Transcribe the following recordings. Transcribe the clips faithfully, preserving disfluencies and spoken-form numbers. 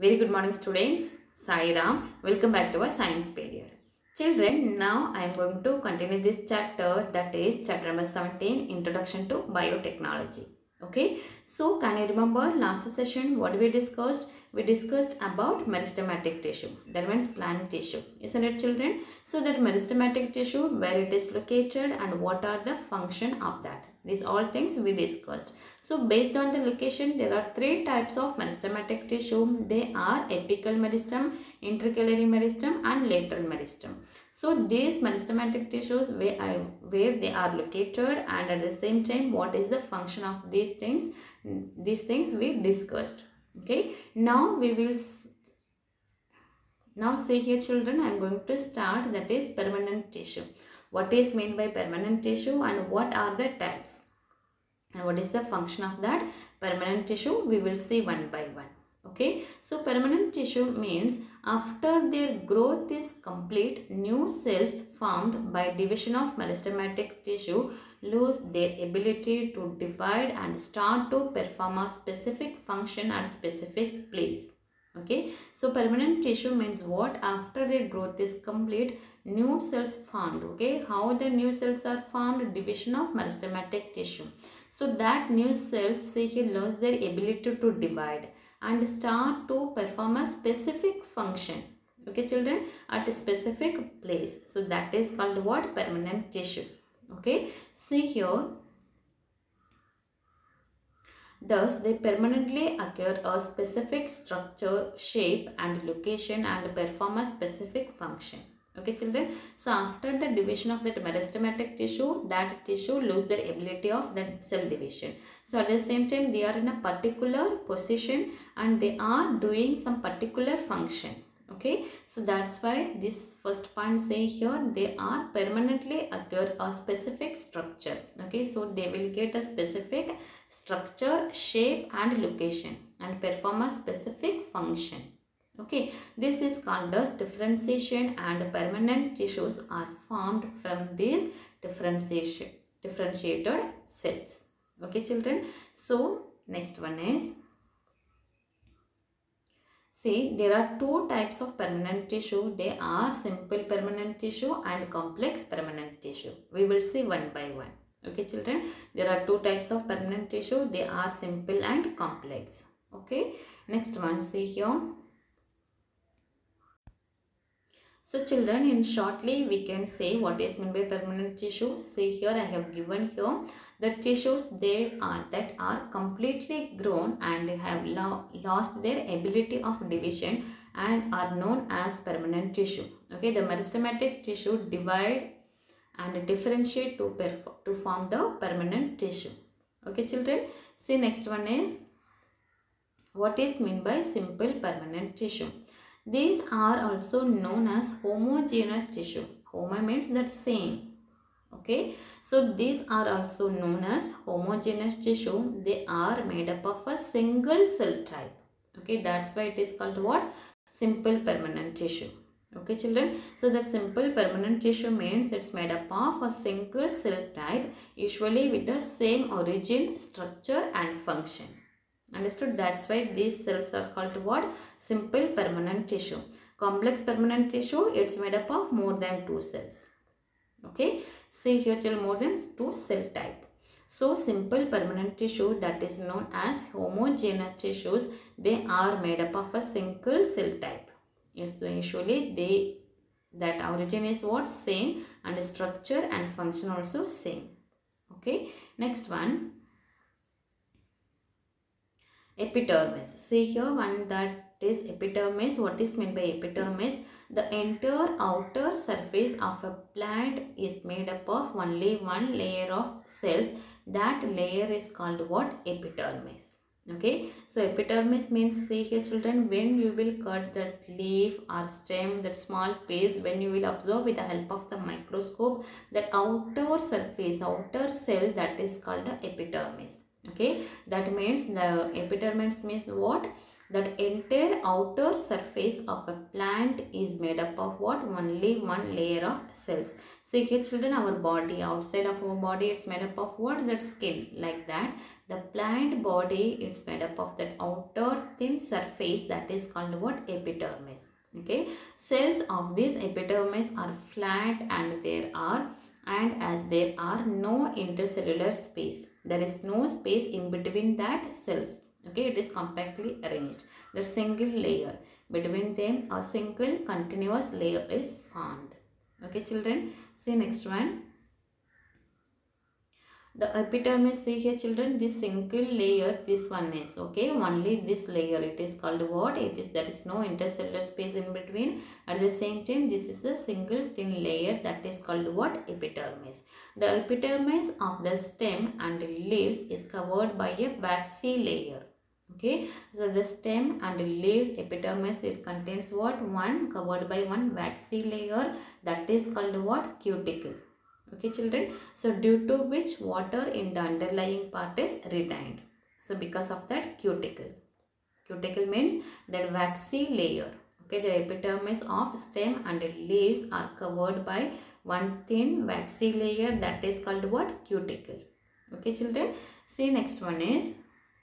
Very good morning students. Sai Ram. Welcome back to our science period. Children, now I am going to continue this chapter, that is chapter number seventeen, Introduction to Biotechnology. Okay. So can you remember last session what we discussed? We discussed about meristematic tissue. That means plant tissue. Isn't it, children? So that meristematic tissue, where it is located and what are the function of that. These all things we discussed. So based on the location, there are three types of meristematic tissue. They are apical meristem, intercalary meristem and lateral meristem. So these meristematic tissues, where, I, where they are located, and at the same time what is the function of these things, these things we discussed. Okay, now we will now see here, children, I am going to start, that is permanent tissue. What is meant by permanent tissue and what are the types and what is the function of that permanent tissue, we will see one by one. Okay, so permanent tissue means after their growth is complete, new cells formed by division of meristematic tissue lose their ability to divide and start to perform a specific function at specific place. Okay, so permanent tissue means what? After their growth is complete, new cells formed. Okay, how the new cells are formed? Division of meristematic tissue. So that new cells, say here, lose their ability to divide and start to perform a specific function. Okay, children, at a specific place. So that is called what? Permanent tissue. Okay, see here. Thus, they permanently acquire a specific structure, shape and location and perform a specific function. Okay, children. So, after the division of that meristematic tissue, that tissue lose their ability of that cell division. So, at the same time, they are in a particular position and they are doing some particular function. Okay, so that's why this first point say here, they are permanently acquire a specific structure. Okay, so they will get a specific structure, shape and location and perform a specific function. Okay, this is called as differentiation, and permanent tissues are formed from these differentiation differentiated cells. Okay, children. So next one is, see, there are two types of permanent tissue. They are simple permanent tissue and complex permanent tissue. We will see one by one. Okay, children. There are two types of permanent tissue. They are simple and complex. Okay. Next one, see here. So children, in shortly we can say what is meant by permanent tissue. See here, I have given here the tissues they are that are completely grown and have lo lost their ability of division and are known as permanent tissue. Okay, the meristematic tissue divide and differentiate to to form the permanent tissue. Okay, children. See, next one is, what is meant by simple permanent tissue. These are also known as homogeneous tissue. Homo means that same. Okay, so these are also known as homogeneous tissue. They are made up of a single cell type. Okay, that's why it is called what? Simple permanent tissue. Okay, children. So that simple permanent tissue means it's made up of a single cell type, usually with the same origin, structure and function. Understood? That's why these cells are called what? Simple permanent tissue. Complex permanent tissue, it's made up of more than two cells. Okay. See here, children, more than two cell type. So simple permanent tissue, that is known as homogeneous tissues, they are made up of a single cell type. Yes, so usually they, that origin is what? Same, and structure and function also same. Okay. Next one, epidermis. See here, one that is epidermis. What is meant by epidermis? The entire outer surface of a plant is made up of only one layer of cells. That layer is called what? Epidermis. Okay, so epidermis means, see here, children, when you will cut that leaf or stem, that small piece, when you will observe with the help of the microscope, that outer surface, outer cell, that is called the epidermis. Okay, that means the epidermis means what? That entire outer surface of a plant is made up of what? Only one layer of cells. See here children, our body, outside of our body, it's made up of what? That skin. Like that, the plant body, it's made up of that outer thin surface that is called what? Epidermis. Okay, cells of this epidermis are flat and there are and as there are no intercellular space. There is no space in between that cells. Okay, it is compactly arranged. The single layer between them, a single continuous layer is formed. Okay children, see next one. The epidermis, see here children, this single layer, this one is, okay, only this layer, it is called what? It is, there is no intercellular space in between. At the same time, this is the single thin layer that is called what? Epidermis. The epidermis of the stem and leaves is covered by a waxy layer. Okay, so the stem and leaves epidermis, it contains what? One covered by one waxy layer that is called what? Cuticle. Okay children, so due to which water in the underlying part is retained. So because of that cuticle. Cuticle means that waxy layer. Okay, the epidermis of stem and leaves are covered by one thin waxy layer that is called what? Cuticle. Okay children, see next one is,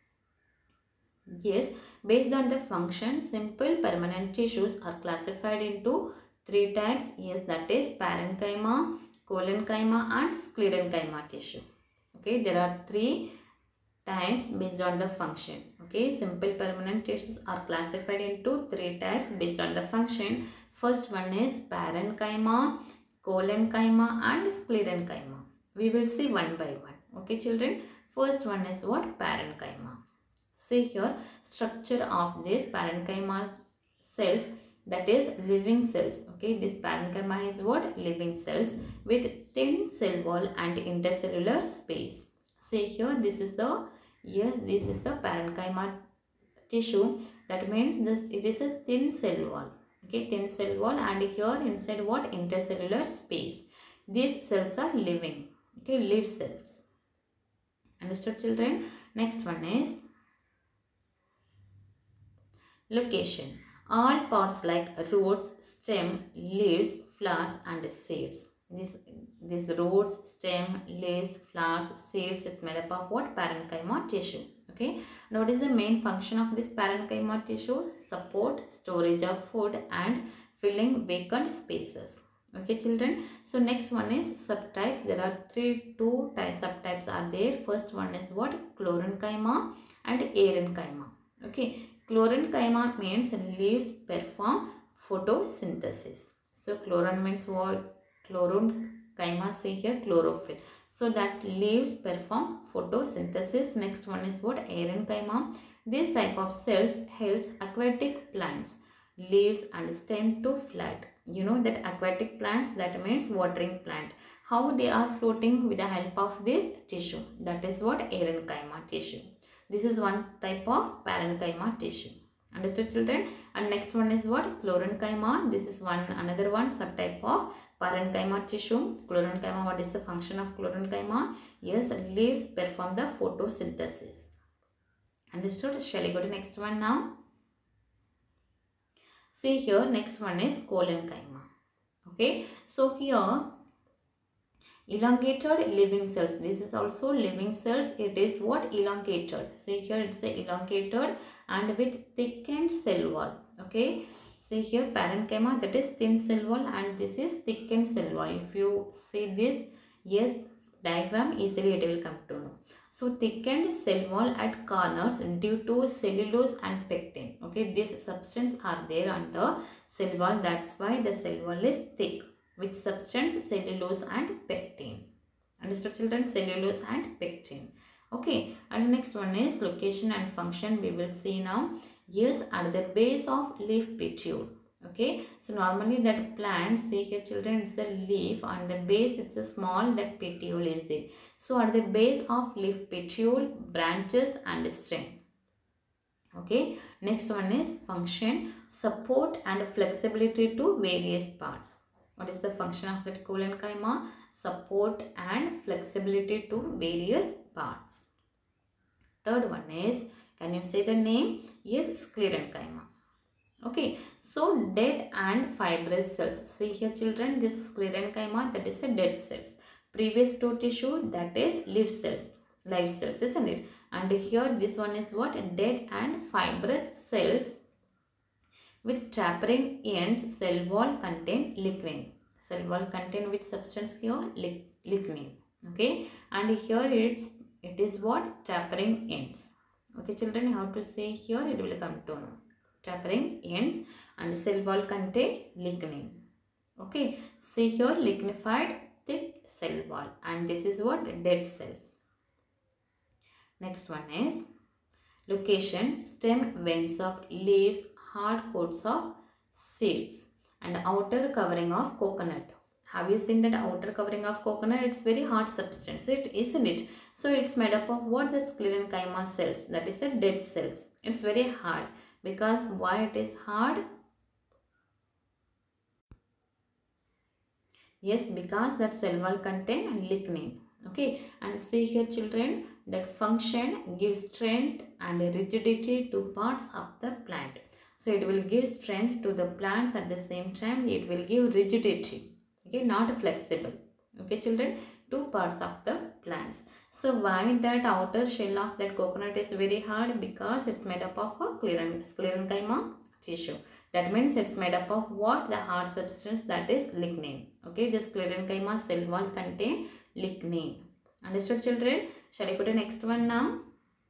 yes, based on the function, simple permanent tissues are classified into three types. Yes, that is parenchyma, collenchyma and sclerenchyma tissue. Okay, there are three types based on the function. Okay, simple permanent tissues are classified into three types based on the function. First one is parenchyma, collenchyma and sclerenchyma. We will see one by one. Okay children, first one is what? Parenchyma. See here, structure of this parenchyma cells, that is living cells. Okay, this parenchyma is what? Living cells with thin cell wall and intercellular space. See here, this is the, yes, this is the parenchyma tissue. That means this, it is a thin cell wall. Okay, thin cell wall and here inside what? Intercellular space. These cells are living. Okay, live cells. Understood children? Next one is location. All parts like roots, stem, leaves, flowers and seeds. This, this roots, stem, leaves, flowers, seeds, it's made up of what? Parenchyma tissue. Okay. Now what is the main function of this parenchyma tissue? Support, storage of food and filling vacant spaces. Okay children. So next one is subtypes. There are three, two types subtypes are there. First one is what? Chlorenchyma and Arenchyma. Okay. Chlorenchyma means leaves perform photosynthesis. So chloron means what? Chlorenchyma, say here chlorophyll. So that leaves perform photosynthesis. Next one is what? Arenchyma. This type of cells helps aquatic plants, leaves and stem to float. You know that aquatic plants, that means watering plant. How they are floating with the help of this tissue. That is what? Arenchyma tissue. This is one type of parenchyma tissue. Understood children? And next one is what? Chlorenchyma. This is one another one subtype of parenchyma tissue. Chlorenchyma, what is the function of chlorenchyma? Yes, leaves perform the photosynthesis. Understood? Shall we go to next one now? See here, next one is collenchyma. Okay, so here elongated living cells. This is also living cells. It is what? Elongated. See here, it's a elongated and with thickened cell wall. Okay. See here, parenchyma, that is thin cell wall and this is thickened cell wall. If you see this, yes, diagram, easily it will come to know. So thickened cell wall at corners due to cellulose and pectin. Okay, these substance are there on the cell wall. That's why the cell wall is thick with substance cellulose and pectin. Understood children? Cellulose and pectin. Okay, and next one is location and function. We will see now. Yes, at the base of leaf petiole. Okay, so normally that plant, see here children, it's a leaf, on the base it's a small, that petiole is there. So at the base of leaf petiole, branches and stem. Okay, next one is function, support and flexibility to various parts. What is the function of that collenchyma? Support and flexibility to various parts. Third one is, can you say the name? Yes, sclerenchyma. Okay, so dead and fibrous cells. See here children, this is sclerenchyma, that is a dead cells. Previous to tissue, that is live cells, live cells, isn't it? And here this one is what? Dead and fibrous cells with tapering ends. Cell wall contain lignin. Cell wall contain which substance here? Lignin. Okay, and here it's it is what? Tapering ends. Okay children, you have to say here, it will come to know. Tapering ends and cell wall contain lignin. Okay, see here lignified thick cell wall, and this is what? Dead cells. Next one is location: stem veins of leaves, hard coats of seeds, and outer covering of coconut. Have you seen that outer covering of coconut? It's very hard substance, it isn't it? So it's made up of what? The sclerenchyma cells, that is a dead cells. It's very hard. Because why it is hard? Yes, because that cell wall contain lignin. Okay, and see here children, that function gives strength and rigidity to parts of the plant. So it will give strength to the plants, at the same time it will give rigidity. Okay, not flexible. Okay children, two parts of the plants. So why that outer shell of that coconut is very hard? Because it's made up of a sclerenchyma tissue. That means it's made up of what? The hard substance, that is lignin. Okay, the sclerenchyma cell wall contain lignin. Understood children? Shall I go to next one now?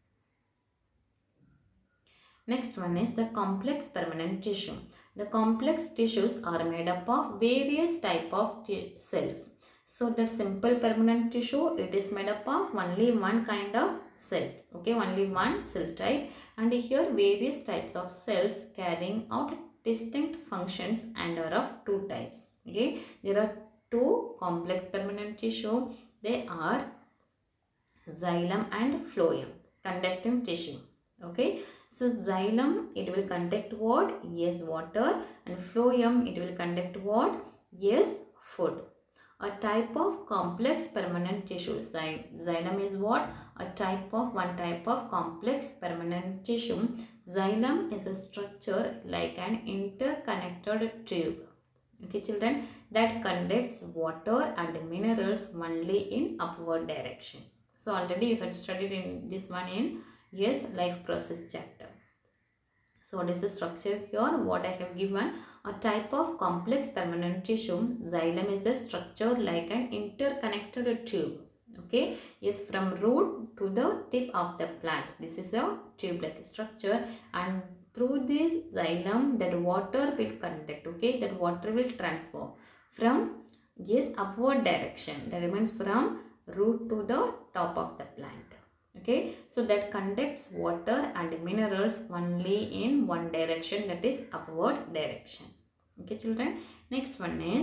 Next one is the complex permanent tissue. The complex tissues are made up of various type of cells. So that simple permanent tissue, it is made up of only one kind of cell. Okay, only one cell type. And here various types of cells carrying out distinct functions and are of two types. Okay, there are two complex permanent tissue. They are xylem and phloem, conducting tissue. Okay, so xylem, it will conduct what? Yes, water. And phloem, it will conduct what? Yes, food. A type of complex permanent tissue. Xylem is what? A type of, one type of complex permanent tissue. Xylem is a structure like an interconnected tube. Okay children, that conducts water and minerals only in upward direction. So already you had studied in this one in yes, life process chapter. So what is the structure here? What I have given? A type of complex permanent tissue. Xylem is a structure like an interconnected tube. Okay. Yes, from root to the tip of the plant. This is a tube-like structure, and through this xylem, that water will conduct. Okay, that water will transfer from yes upward direction. That means from root to the top of the plant. Okay, so that conducts water and minerals only in one direction, that is upward direction. Okay children, next one is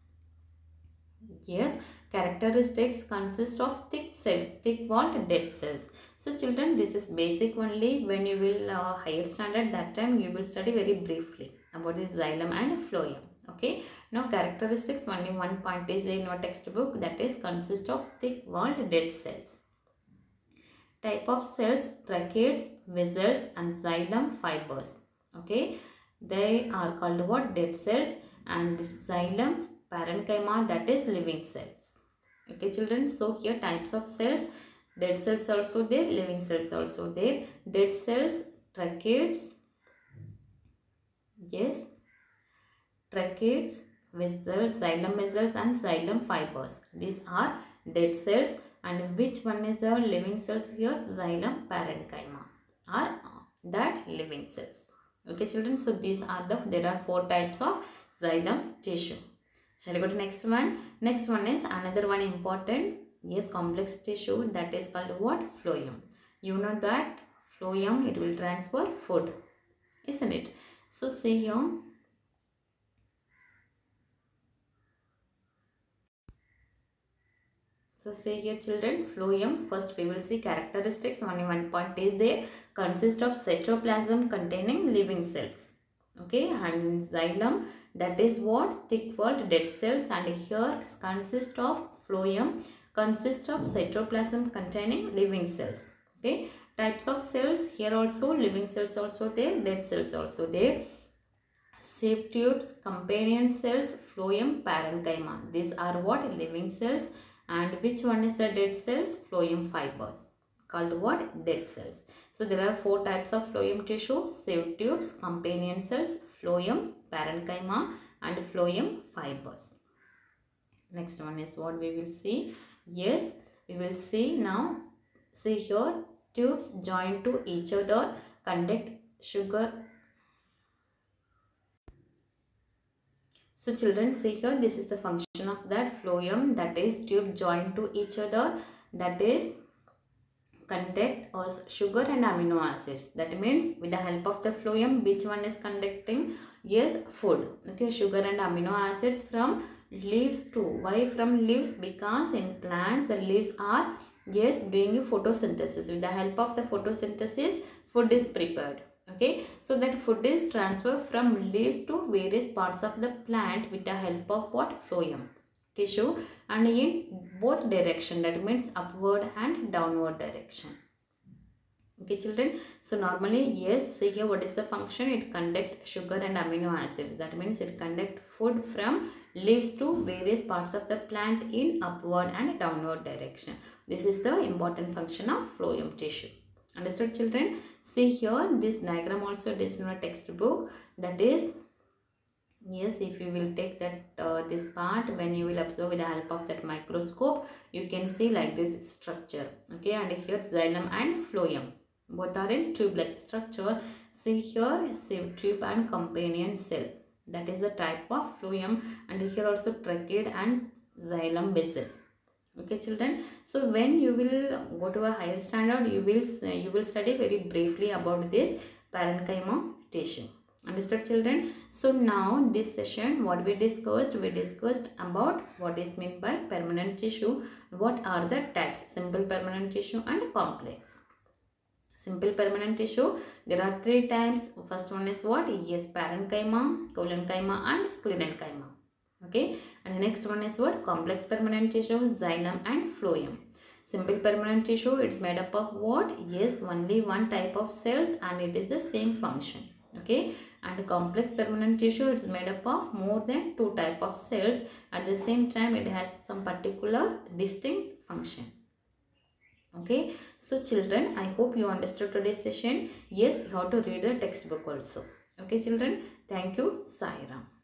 yes, characteristics consist of thick cell, thick walled dead cells. So children, this is basic only. When you will uh, higher standard, that time you will study very briefly about this xylem and phloem. Okay, now characteristics, only one point is in your textbook, that is consist of thick walled dead cells. Type of cells: tracheids, vessels, and xylem fibers. Okay, they are called what? Dead cells. And xylem parenchyma, that is living cells. Okay children, so here types of cells: dead cells also there, living cells also there. Dead cells, tracheids, yes, tracheids, vessels, xylem vessels, and xylem fibers. These are dead cells. And which one is the living cells here? Xylem parenchyma are that living cells. Okay children, so these are the, there are four types of xylem tissue. Shall I go to next one? Next one is another one important, yes, complex tissue, that is called what? Phloem. You know that phloem, it will transfer food, isn't it? So see here, so say here children, phloem, first we will see characteristics. Only one point is there, consist of cytoplasm containing living cells. Okay, and xylem, that is what? Thick walled dead cells. And here consist of phloem, consist of cytoplasm containing living cells. Okay, types of cells, here also living cells also there, dead cells also there. sieve tubes, companion cells, phloem, parenchyma. These are what? Living cells. And which one is the dead cells? Phloem fibers. Called what? Dead cells. So there are four types of phloem tissue: sieve tubes, companion cells, phloem, parenchyma, and phloem fibers. Next one is what we will see. Yes, we will see now. See here, tubes joined to each other conduct sugar. So children, see here, this is the function of that phloem, that is tube joined to each other, that is conduct us sugar and amino acids. That means with the help of the phloem, which one is conducting? Yes, food. Okay, sugar and amino acids from leaves too. Why from leaves? Because in plants the leaves are, yes, doing photosynthesis. With the help of the photosynthesis, food is prepared. Okay, so that food is transferred from leaves to various parts of the plant with the help of what? Phloem tissue, and in both direction, that means upward and downward direction. Okay children, so normally, yes, see here what is the function? It conduct sugar and amino acids. That means it conduct food from leaves to various parts of the plant in upward and downward direction. This is the important function of phloem tissue. Understood children? See here, this diagram also is in a textbook. That is, yes, if you will take that uh, this part, when you will observe with the help of that microscope, you can see like this structure. Okay, and here xylem and phloem, both are in tube-like structure. See here, sieve tube and companion cell. That is the type of phloem, and here also trachea and xylem vessel. Okay children, so when you will go to a higher standard, you will you will study very briefly about this parenchyma tissue. Understood children? So now this session, what we discussed, we discussed about what is meant by permanent tissue, what are the types: simple permanent tissue and complex. Simple permanent tissue, there are three types. First one is what? Yes, parenchyma, collenchyma and sclerenchyma. Okay, and the next one is what? Complex permanent tissue, xylem and phloem. Simple permanent tissue, it's made up of what? Yes, only one type of cells and it is the same function. Okay, and complex permanent tissue, it's made up of more than two type of cells. At the same time, it has some particular distinct function. Okay, so children, I hope you understood today's session. Yes, you have to read the textbook also. Okay children, thank you. Sai Ram.